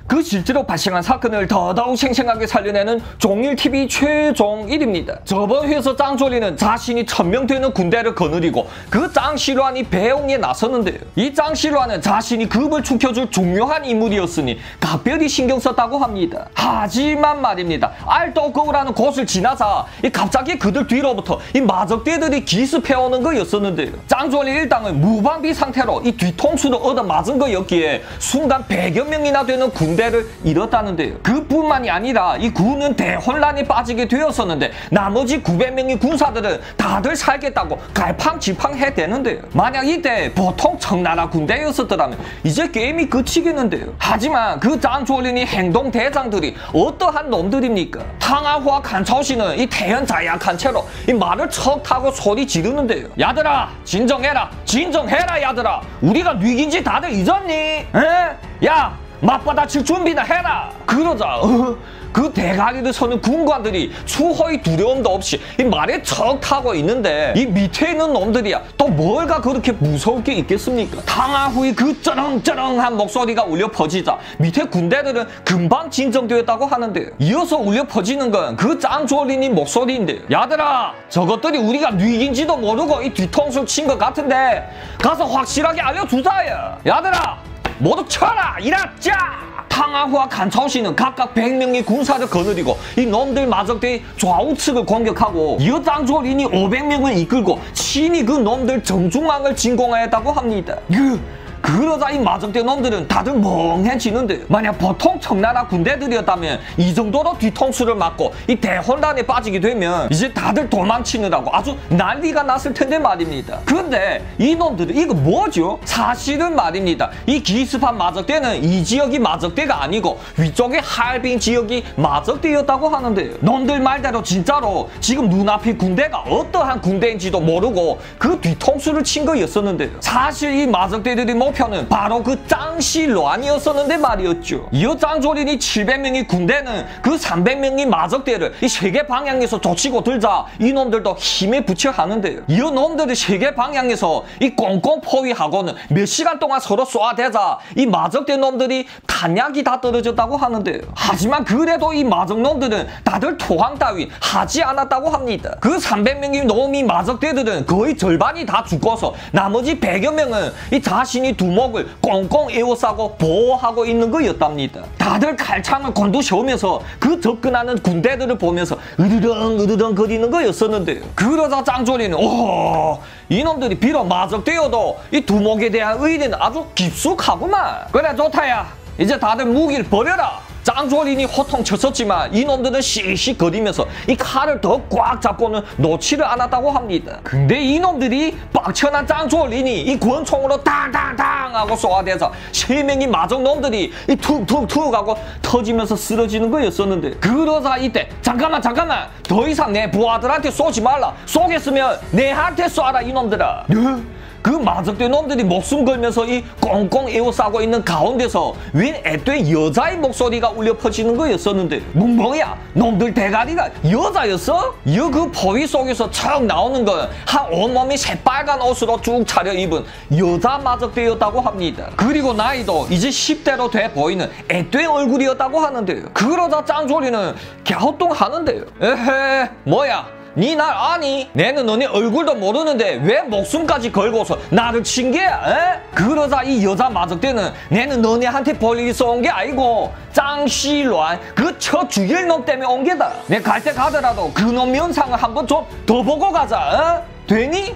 그 실제로 발생한 사건을 더더욱 생생하게 살려내는 종일TV 최종 1위입니다. 저번 회에서 짱조리는 자신이 1000명 되는 군대를 거느리고 그 짱시루안이 배웅에 나서는데요. 이 짱시루안은 자신이 급을 죽여줄 중요한 인물이었으니 각별히 신경 썼다고 합니다. 하지만 말입니다. 알토거우라는 곳을 지나자 갑자기 그들 뒤로부터 이 마적대들이 기습해오는 거였었는데요. 짱조리 일당은 무방비 상태로 이 뒤통수를 얻어맞은 거였기에 순간 100여 명이나 되는 군대를 잃었다는데요. 그뿐만이 아니라 이 군은 대혼란에 빠지게 되었었는데 나머지 900명의 군사들은 다들 살겠다고 갈팡질팡해대는데요. 만약 이때 보통 청나라 군대였었더라면 이제 게임이 그치겠는데요. 하지만 그 짱조린이 행동 대장들이 어떠한 놈들입니까? 탕아후와 칸차오씨는 이 태연자약한 채로 이 말을 척 타고 소리 지르는데요. 야들아 진정해라 진정해라 야들아 우리가 뉘긴지 다들 잊었니? 에? 야 맞받아칠 준비나 해라. 그러자 그 대가리를 서는 군관들이 추호의 두려움도 없이 이 말에 척 타고 있는데 이 밑에 있는 놈들이야 또 뭘가 그렇게 무서울 게 있겠습니까? 탕아후의 그 쩌렁쩌렁한 목소리가 울려 퍼지자 밑에 군대들은 금방 진정되었다고 하는데요. 이어서 울려 퍼지는 건 그 짱조린이 목소리인데요. 야들아 저것들이 우리가 뉘긴지도 모르고 이 뒤통수를 친 것 같은데 가서 확실하게 알려주자야. 야들아 모두 쳐라! 이라짜! 탕아후와 칸차오씨는 각각 100명의 군사를 거느리고 이 놈들 마적대의 좌우측을 공격하고 이어 짱조린이 500명을 이끌고 친히 그 놈들 정중앙을 진공하였다고 합니다. 그러자 이 마적대 놈들은 다들 멍해지는데 만약 보통 청나라 군대들이었다면 이 정도로 뒤통수를 맞고 이 대혼란에 빠지게 되면 이제 다들 도망치느라고 아주 난리가 났을 텐데 말입니다. 근데 이 놈들은 이거 뭐죠? 사실은 말입니다. 이 기습한 마적대는 이 지역이 마적대가 아니고 위쪽의 할빈 지역이 마적대였다고 하는데요. 놈들 말대로 진짜로 지금 눈앞의 군대가 어떠한 군대인지도 모르고 그 뒤통수를 친 거였었는데요. 사실 이 마적대들이 목표는 바로 그 짱시루안이었었는데 말이었죠. 이어 짱조린이 700명의 군대는 그 300명의 마적대를 이 세계 방향에서 쫓치고 들자 이놈들도 힘에 부쳐 하는데요. 이어 놈들이 세계 방향에서 이 꽁꽁 포위하고는 몇 시간 동안 서로 쏘아대자 이 마적대 놈들이 탄약이 다 떨어졌다고 하는데요. 하지만 그래도 이 마적 놈들은 다들 토항 따위 하지 않았다고 합니다. 그 300명의 놈이 마적대들은 거의 절반이 다 죽어서 나머지 100여 명은 이 자신이 두목을 꽁꽁 에워싸고 보호하고 있는 거였답니다. 다들 칼창을 곤두세우면서 그 접근하는 군대들을 보면서 으르렁 거리는 거였었는데요. 그러자 짱조리는 이놈들이 비록 마적되어도 이 두목에 대한 의리는 아주 깊숙하구만. 그래 좋다야 이제 다들 무기를 버려라. 짱조린이 호통쳤었지만 이놈들은 씩씩 거리면서 이 칼을 더 꽉 잡고는 놓지를 않았다고 합니다. 근데 이놈들이 빡쳐난 짱조린이 이 권총으로 탕탕탕 하고 쏘아대서 3명의 마적놈들이 이 툭툭툭 하고 터지면서 쓰러지는 거였었는데 그러자 이때 잠깐만 더 이상 내 부하들한테 쏘지 말라. 쏘겠으면 내한테 쏴라 이놈들아. 그 마적대 놈들이 목숨 걸면서 이 꽁꽁 에워싸고 있는 가운데서 웬 애돼 여자의 목소리가 울려 퍼지는 거였었는데 뭐야 놈들 대가리가 여자였어? 이어 그 포위 속에서 척 나오는 건 한 온몸이 새빨간 옷으로 쭉 차려입은 여자 마적대였다고 합니다. 그리고 나이도 이제 10대로 돼 보이는 애돼 얼굴이었다고 하는데요. 그러자 짱조리는 갸우뚱하는데요. 에헤 뭐야 니 날 아니? 내는 너네 얼굴도 모르는데 왜 목숨까지 걸고서 나를 친 게야? 에? 그러자 이 여자 마적대는 내는 너네한테 볼 일이 있어 온 게 아니고 짱시루안 그 쳐 죽일 놈 때문에 온 게다. 내 갈 때 가더라도 그놈 면상을 한번 좀 더 보고 가자. 되니?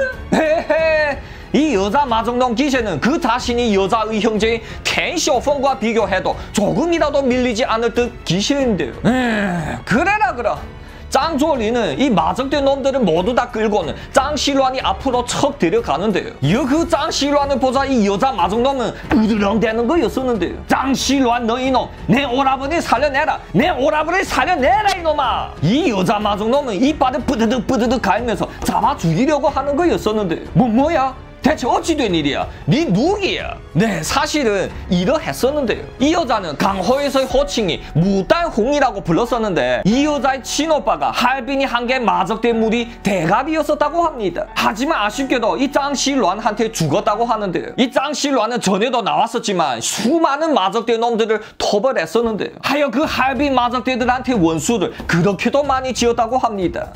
헤헤. 이 여자 마적놈 기세는 그 자신이 여자의 형제인 텐쇼펑과 비교해도 조금이라도 밀리지 않을 듯 기세인데요. 그래라 그럼. 짱조리는 이 마적대 놈들을 모두 다 끌고는 짱시루안이 앞으로 척 데려가는데요. 이어 그 짱시루안을 보자 이 여자 마적놈은 으르렁대는 거였었는데요. 짱시루안 너 이놈 내 오라버니 살려내라. 내 오라버니 살려내라 이놈아. 이 여자 마적놈은 이빨을 뿌드득 갈면서 잡아 죽이려고 하는 거였었는데 뭐야? 대체 어찌 된 일이야? 네 누구야? 네, 사실은 이러했었는데요. 이 여자는 강호에서의 호칭이 무단홍이라고 불렀었는데 이 여자의 친오빠가 할빈이 한 게 마적된 물이 대갑이었었다고 합니다. 하지만 아쉽게도 이 짱시란한테 죽었다고 하는데요. 이 짱시란은 전에도 나왔었지만 수많은 마적대 놈들을 토벌했었는데요. 하여 그 할빈 마적대들한테 원수를 그렇게도 많이 지었다고 합니다.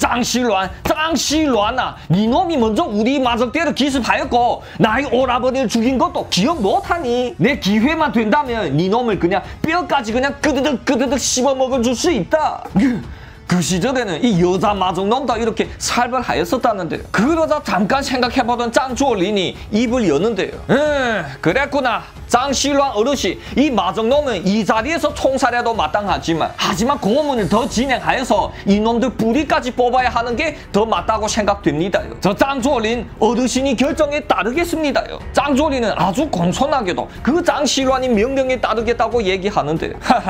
짱시란아, 네 놈이 먼저 우리 마적대를 기습하였고 나의 오라버니를 죽인 것도 기억 못하니? 내 기회만 된다면 네 놈을 그냥 뼈까지 그냥 끄드득 씹어먹어줄 수 있다. 그 시절에는 이 여자 마적놈도 이렇게 살벌하였었다는데요. 그러다 잠깐 생각해보던 짱조린이 입을 여는데요. 그랬구나. 짱시란 어르신, 이 마적놈은 이 자리에서 총살해도 하지만 고문을 더 진행하여서 이놈들 뿌리까지 뽑아야 하는 게 더 맞다고 생각됩니다요. 저 짱조린 어르신이 결정에 따르겠습니다요. 짱조린은 아주 공손하게도 그 짱시란이 명령에 따르겠다고 얘기하는데요.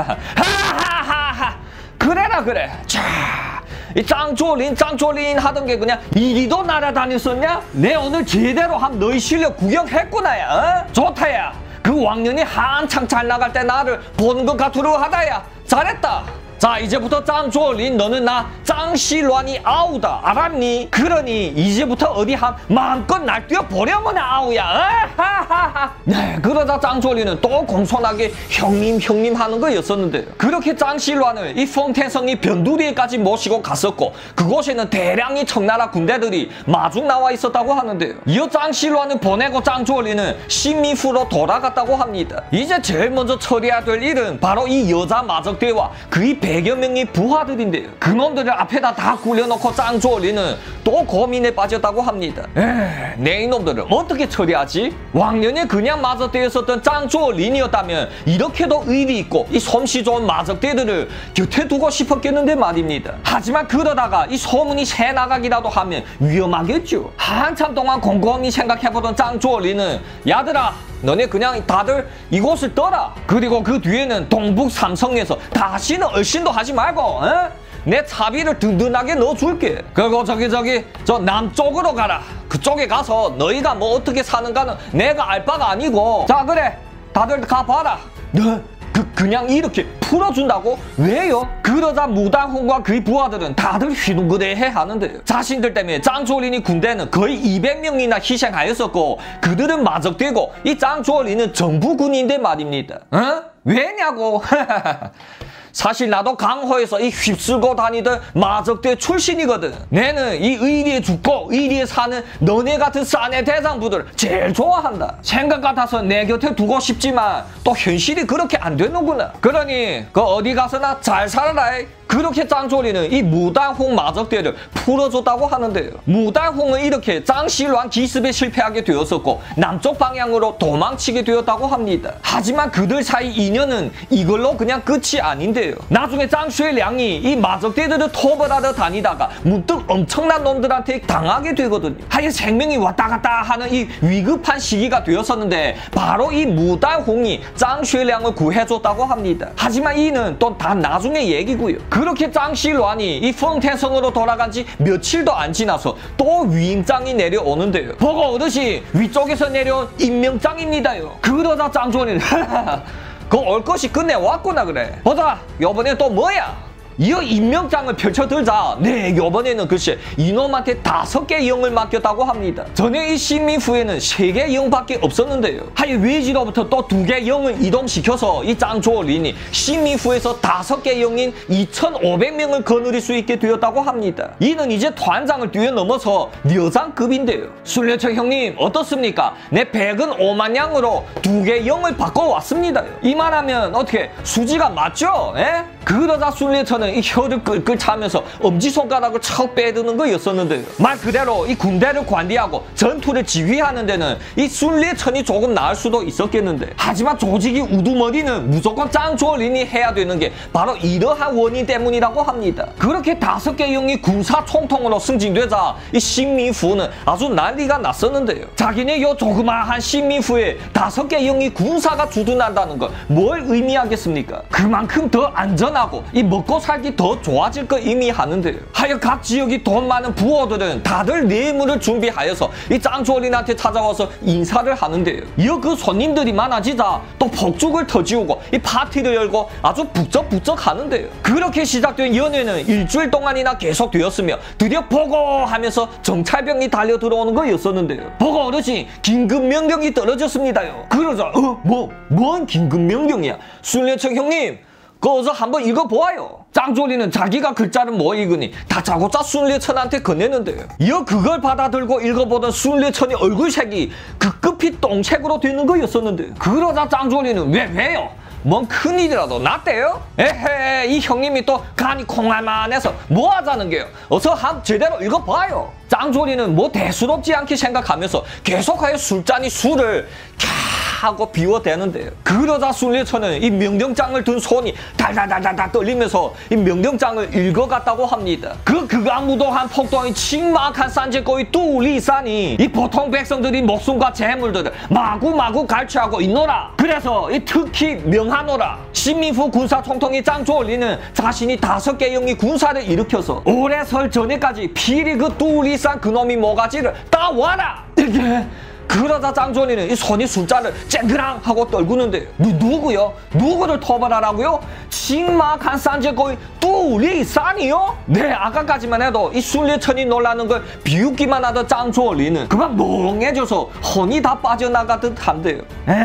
하하하하. 그래라 그래. 자, 이 짱조린 하던 게 그냥 이리도 날아다녔었냐? 내 오늘 제대로 한 너희 실력 구경했구나야. 좋다야. 그 왕년이 한창 잘 나갈 때 나를 보는 것 같으로 하다야. 잘했다. 자, 이제부터 짱조린 너는 나 짱시란이 아우다. 알았니? 그러니 이제부터 어디 한 마음껏 날뛰어 보려면 아우야. 네, 그러다 짱조린은 또 공손하게 형님 하는 거였었는데요. 그렇게 짱시란을 이 펑텐성이 변두리에까지 모시고 갔었고 그곳에는 대량의 청나라 군대들이 마중 나와 있었다고 하는데요. 이어 짱시란을 보내고 짱조린은 신미후로 돌아갔다고 합니다. 이제 제일 먼저 처리해야 될 일은 바로 이 여자 마적대와 그의 100여 명의 부하들인데요. 그놈들을 앞에다 다 굴려놓고 짱조린은 또 고민에 빠졌다고 합니다. 내 이놈들을 어떻게 처리하지? 왕년에 그냥 마적대였었던 짱조린이었다면 이렇게도 의리 있고 이 솜씨 좋은 마적대들을 곁에 두고 싶었겠는데 말입니다. 하지만 그러다가 이 소문이 새 나가기라도 하면 위험하겠죠. 한참 동안 곰곰이 생각해보던 짱조린은 야들아, 너네 그냥 다들 이곳을 떠라. 그리고 그 뒤에는 동북 삼성에서 다시는 얼씬도 하지 말고 내 차비를 든든하게 넣어줄게. 그리고 저 남쪽으로 가라. 그쪽에 가서 너희가 뭐 어떻게 사는가는 내가 알 바가 아니고. 자, 그래, 다들 가봐라. 그냥 이렇게 풀어준다고? 왜요? 그러자 무단홍과 그의 부하들은 다들 휘둥그레해 하는데요. 자신들 때문에 짱조린이 군대는 거의 200명이나 희생하였었고 그들은 마적되고 이 짱조린은 정부 군인데 말입니다. 왜냐고? 사실 나도 강호에서 이 휩쓸고 다니던 마적대 출신이거든. 내는 이 의리에 죽고 의리에 사는 너네 같은 사내 대장부들을 제일 좋아한다. 생각 같아서 내 곁에 두고 싶지만 또 현실이 그렇게 안 되는구나. 그러니 그 어디 가서나 잘 살아라. 그렇게 짱조린은 이 무단홍 마적대를 풀어줬다고 하는데요. 무단홍은 이렇게 짱시란 기습에 실패하게 되었었고 남쪽 방향으로 도망치게 되었다고 합니다. 하지만 그들 사이 인연은 이걸로 그냥 끝이 아닌데요. 나중에 짱쉐량이 이 마적대들을 토벌하러 다니다가 문득 엄청난 놈들한테 당하게 되거든요. 하여 생명이 왔다 갔다 하는 이 위급한 시기가 되었었는데 바로 이 무단홍이 짱쉐량을 구해줬다고 합니다. 하지만 이는 또 다 나중의 얘기고요. 그렇게 짱시란이 이 펑텐성으로 돌아간 지 며칠도 안 지나서 또 위임장이 내려오는데요. 보고 어르신, 위쪽에서 내려온 임명장입니다요. 그러다 짱조린 그 올 것이 끝내왔구나 그래. 보자, 요번에 또 뭐야? 이어 임명장을 펼쳐들자 요번에는 글쎄 이놈한테 5개의 영을 맡겼다고 합니다. 전에 이 신민후에는 3개의 영밖에 없었는데요. 하여 외지로부터 또 2개의 영을 이동시켜서 이 짱조린이 신민후에서 5개의 영인 2,500명을 거느릴 수 있게 되었다고 합니다. 이는 이제团장을 뛰어넘어서 여장급인데요. 순례처 형님 어떻습니까? 내 100은 5만 양으로 2개의 영을 바꿔왔습니다. 이만하면 어떻게 수지가 맞죠? 그러자 순례처는 이 혀를 끌끌 차면서 엄지손가락을 척 빼드는 거였었는데요. 말 그대로 이 군대를 관리하고 전투를 지휘하는 데는 이 순례천이 조금 나을 수도 있었겠는데 하지만 조직이 우두머리는 무조건 짱조린이 해야 되는 게 바로 이러한 원인 때문이라고 합니다. 그렇게 5개 영이 군사 총통으로 승진되자 이 신민후는 아주 난리가 났었는데요. 자기네 요 조그마한 신민후에 5개 영이 군사가 주둔한다는 걸 뭘 의미하겠습니까? 그만큼 더 안전한 번하고 이 먹고 살기 더 좋아질 거 의미하는데요. 하여 각 지역이 돈 많은 부호들은 다들 뇌물을 준비하여서 이 짱조린한테 찾아와서 인사를 하는데요. 이어 그 손님들이 많아지자 또 폭죽을 터지우고 이 파티를 열고 아주 북적북적 하는데요. 그렇게 시작된 연회는 일주일 동안이나 계속되었으며 드디어 보고 하면서 정찰병이 달려 들어오는 거였었는데요. 보고 어르신 긴급명령이 떨어졌습니다요. 그러자 뭔 긴급명령이야. 순례청 형님 거기서 한번 읽어보아요. 짱조리는 자기가 글자를 못 읽으니 다짜고짜 순례천한테 건네는데요. 이어 그걸 받아들고 읽어보던 순례천의 얼굴색이 급급히 똥색으로 되는 거였었는데 그러자 짱조리는 왜요? 뭔 큰일이라도 났대요? 에헤 이 형님이 또 간이 콩알만해서 뭐 하자는 게요? 어서 제대로 읽어봐요. 짱조리는 뭐 대수롭지 않게 생각하면서 계속하여 술잔이 술을 하고 비워대는데요. 그러자 순례천은 이 명령장을 든 손이 달달달달 떨리면서 이 명령장을 읽어갔다고 합니다. 극악무도한 폭동이 칭막한 산제거의 뚜리산이 이 보통 백성들이 목숨과 재물들을 마구마구 갈취하고 있노라. 그래서 이 특히 명하노라. 신민후 군사총통이 짱조리는 자신이 5개 영의 군사를 일으켜서 올해 설 전에까지 필히 그 뚜리산 그놈이 모가지를 따와라. 이게 그러자 짱조리는 이 손이 술잔을 쨍그랑 하고 떨구는데 누구요? 누구를 토벌하라고요? 칭막한 산제거의 뚜리산이요? 네 아까까지만 해도 이 순례천이 놀라는 걸 비웃기만 하던 짱조리는 그만 멍해져서 혼이 다 빠져나가듯 한데요.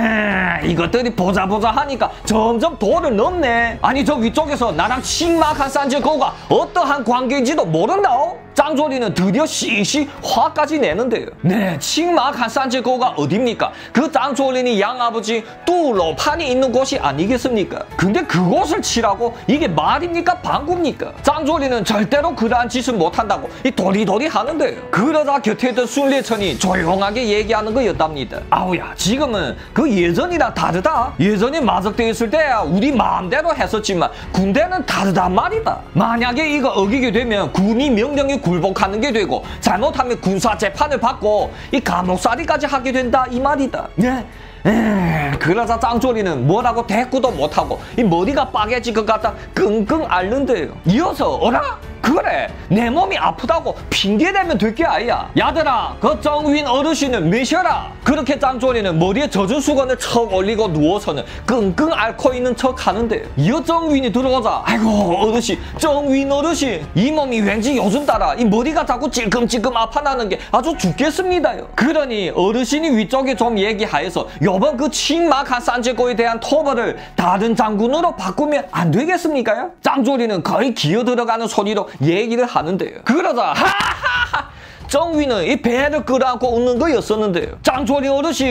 이것들이 보자 하니까 점점 도를 넘네. 아니 저 위쪽에서 나랑 칭막한 산제거가 어떠한 관계인지도 모른다오? 짱조리는 드디어 시시 화까지 내는데요. 네, 칭막한 산제거가 어딥니까? 그 짱조린이 양아버지 뚜로판이 있는 곳이 아니겠습니까? 근데 그곳을 치라고 이게 말입니까? 방구입니까? 짱조리는 절대로 그러한 짓을 못한다고 이 도리도리 하는데요. 그러다 곁에 있던 순례천이 조용하게 얘기하는 거였답니다. 아우야 지금은 그 예전이랑 다르다. 예전에 마적돼 있을 때야 우리 마음대로 했었지만 군대는 다르단 말이다. 만약에 이거 어기게 되면 군이 명령에 굴복하는 게 되고 잘못하면 군사 재판을 받고 이 감옥살이까지 하게 된다 이 말이다. 네. 그러자 짱조리는 뭐라고 대꾸도 못하고 이 머리가 빠개질 것 같다 끙끙 앓는데요. 이어서 어라? 그래 내 몸이 아프다고 핑계대면 될 게 아니야. 야들아 그 정윈 어르신은 미셔라. 그렇게 짱조리는 머리에 젖은 수건을 척 올리고 누워서는 끙끙 앓고 있는 척 하는데 이어 정윈이 들어오자 아이고 어르신 정윈 어르신 이 몸이 왠지 요즘 따라 이 머리가 자꾸 찔끔찔끔 아파나는 게 아주 죽겠습니다요. 그러니 어르신이 위쪽에 좀 얘기하여서 요번 그 칭막한 산제거에 대한 토벌을 다른 장군으로 바꾸면 안 되겠습니까요? 짱조리는 거의 기어 들어가는 소리로 얘기를 하는데요. 그러자 하하하 정위는 이 배를 끌어안고 웃는 거였었는데요. 짱조리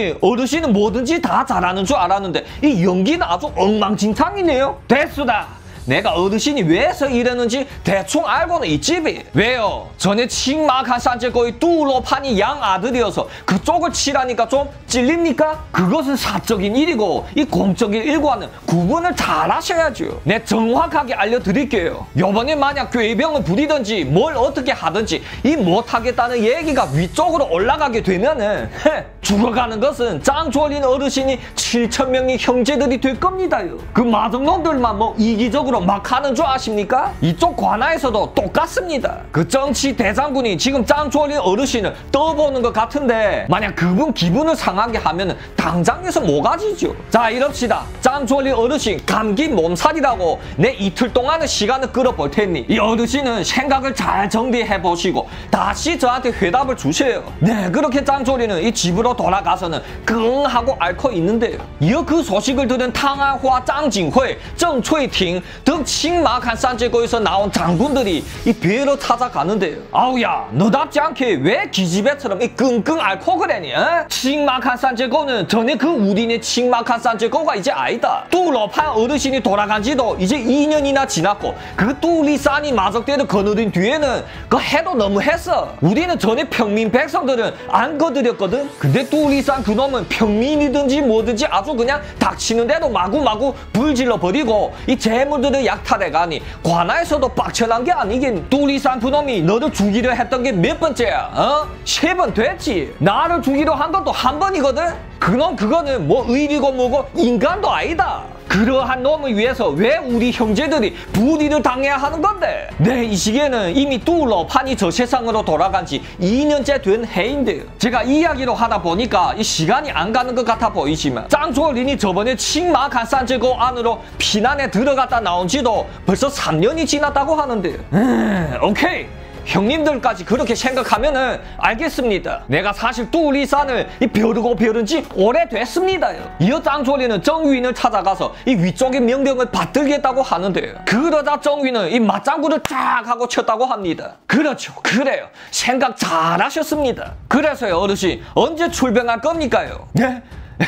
어르신은 뭐든지 다 잘하는 줄 알았는데 이 연기는 아주 엉망진창이네요. 됐수다. 내가 어르신이 왜서 이러는지 대충 알고는 있지. 왜요? 전에 칭막한 산제거의 뚜로판이 양 아들이어서 그쪽을 치라니까 좀 찔립니까? 그것은 사적인 일이고 이 공적인 일과는 구분을 잘 하셔야죠. 내 정확하게 알려드릴게요. 요번에 만약 꾀병을 부리든지 뭘 어떻게 하든지 이 못하겠다는 얘기가 위쪽으로 올라가게 되면은 죽어가는 것은 짱조린 어르신이 7,000명의 형제들이 될 겁니다요. 그 마등놈들만 뭐 이기적으로 막 하는 줄 아십니까? 이쪽 관아에서도 똑같습니다. 그 정치 대장군이 지금 짱조린 어르신을 떠보는 것 같은데 만약 그분 기분을 상하게 하면 당장에서 모가지죠. 자 이럽시다. 짱조린 어르신 감기 몸살이라고 내 이틀 동안의 시간을 끌어볼 테니 이 어르신은 생각을 잘 정리해 보시고 다시 저한테 회답을 주세요. 네 그렇게 짱조린은 이 집으로 돌아가서는 끙 하고 앓고 있는데요. 이어 그 소식을 들은 탕안화 짱징회 정초이팅 등 칭막한 산제거에서 나온 장군들이 이 배로 찾아가는데요. 아우야 너답지 않게 왜 기집애처럼 이 끙끙 앓고 그래니? 칭막한 산제거는 전에 그 우리네 칭막한 산제거가 이제 아니다. 뚜로판 어르신이 돌아간 지도 이제 2년이나 지났고 그 뚜리산이 마적대를 거느린 뒤에는 그 해도 너무 했어. 우리는 전에 평민 백성들은 안 거드렸거든. 근데 뚜리산 그놈은 평민이든지 뭐든지 아주 그냥 닥치는 대로 마구마구 불질러 버리고 이 재물들을 약탈해가니 관아에서도 빡쳐난 게 아니긴. 뚜리산 그놈이 너를 죽이려 했던 게 몇 번째야? 3번 됐지. 나를 죽이려 한 것도 한 번이거든. 그거는 뭐 의리고 뭐고 인간도 아니다. 그러한 놈을 위해서 왜 우리 형제들이 불의를 당해야 하는 건데? 네, 이 시기에는 이미 뚜러판이 저 세상으로 돌아간 지 2년째 된 해인데요. 제가 이야기로 하다 보니까 이 시간이 안 가는 것 같아 보이지만 짱조린이 저번에 칭마칸 산지고 안으로 피난에 들어갔다 나온 지도 벌써 3년이 지났다고 하는데요. 오케이. 형님들까지 그렇게 생각하면은 알겠습니다. 내가 사실 뚜리산을 벼르고 벼른 지 오래됐습니다요. 이어 짱조리는 정위인을 찾아가서 이 위쪽의 명령을 받들겠다고 하는데요. 그러자 정위는 이 맞장구를 쫙 하고 쳤다고 합니다. 그렇죠. 그래요. 생각 잘하셨습니다. 그래서요, 어르신 언제 출병할 겁니까요? 네?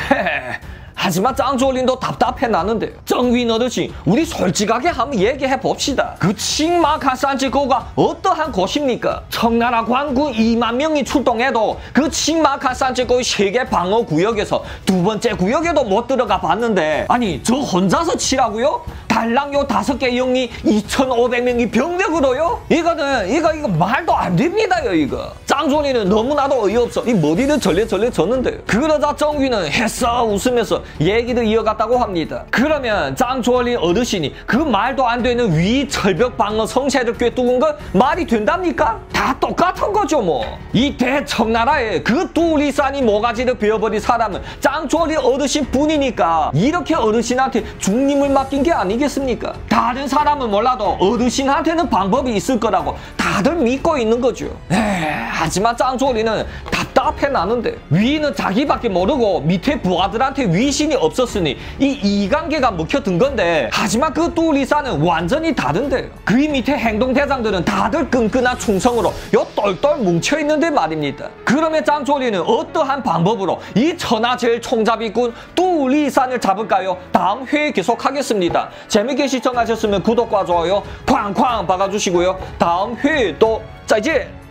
하지만 짱조린도 답답해 나는데 정윈 어르신 우리 솔직하게 한번 얘기해 봅시다. 그 칭마칸 산지고가 어떠한 곳입니까? 청나라 관군 2만 명이 출동해도 그 칭마칸 산지고의 세계 방어 구역에서 두 번째 구역에도 못 들어가 봤는데 아니 저 혼자서 치라고요? 달랑요 5개 영이 2,500명이 병력으로요? 이거 말도 안 됩니다요 이거. 짱조린은 너무나도 어이없어 이 머리를 절레절레 졌는데 그러자 정윈은 했어 웃으면서 얘기를 이어갔다고 합니다. 그러면 짱조린 어르신이 그 말도 안 되는 위철벽 방어 성체를 꿰뚫은 건 말이 된답니까? 다 똑같은 거죠 뭐. 이 대청나라에 그 뚜리산이 모가지를 베어버린 사람은 짱조린 어르신 뿐이니까 이렇게 어르신한테 중림을 맡긴 게 아니겠습니까? 다른 사람은 몰라도 어르신한테는 방법이 있을 거라고 다들 믿고 있는 거죠. 하지만 짱조린은 답답해 나는데 위는 자기밖에 모르고 밑에 부하들한테 위신이 없었으니 이 이관계가 먹혀든 건데 하지만 그 뚜리산은 완전히 다른데요. 그 밑에 행동대장들은 다들 끈끈한 충성으로 요 똘똘 뭉쳐있는데 말입니다. 그러면 짱조리는 어떠한 방법으로 이 천하제일 총잡이군 뚜리산을 잡을까요? 다음 회에 계속하겠습니다. 재밌게 시청하셨으면 구독과 좋아요 쾅쾅 박아주시고요. 다음 회에 또 짜이제